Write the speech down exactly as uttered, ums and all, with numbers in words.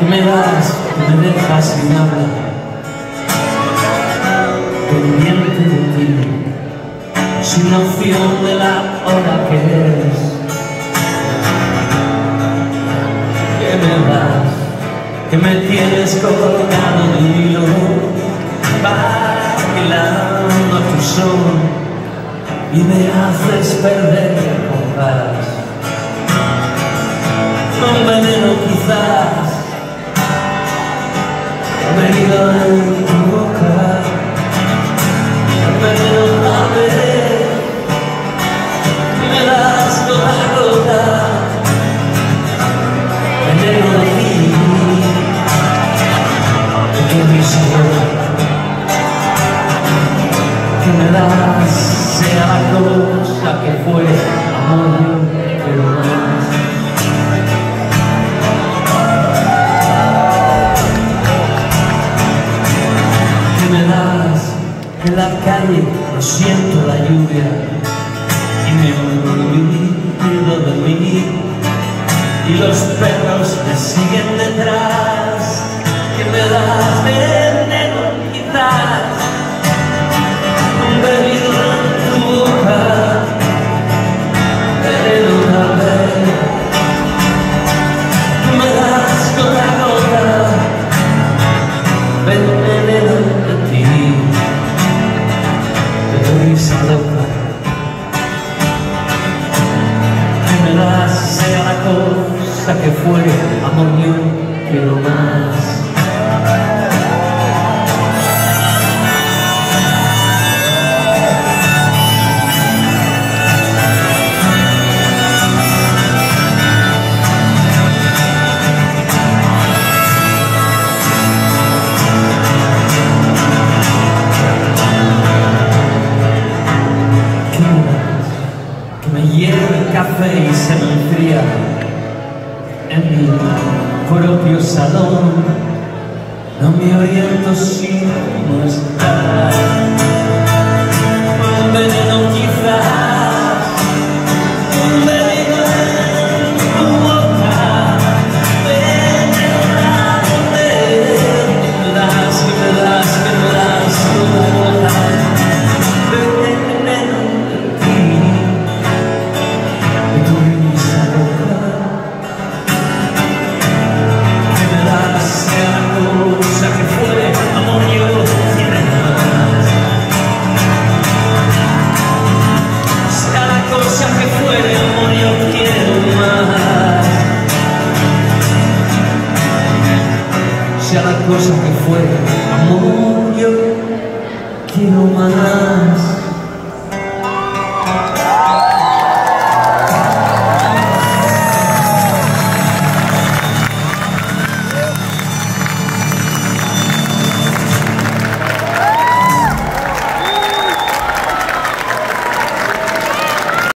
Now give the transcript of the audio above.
que me das, que me dejas sin habla, pendiente de ti, sin noción de la hora que es. Que me das, que me tienes colgado de hilo, bailando a tu son, y me haces perder el compás. Un veneno quizás venido en tu boca, un veneno tal vez, me das toda gota, veneno de ti, de mi sabor, que me das, sea la cosa que fue, amor, pero más. En la calle no siento la lluvia y me olvido de mí, y los perros me siguen detrás. Que me das veneno quizás, bebido en tu boca, veneno tal vez, me das gota a gota, veneno de ti, risa loca, que me das, sea la cosa que fue, amor mío, quiero más. Me hierve el café y se me enfría en mi propio salón. No me oriento si no estás.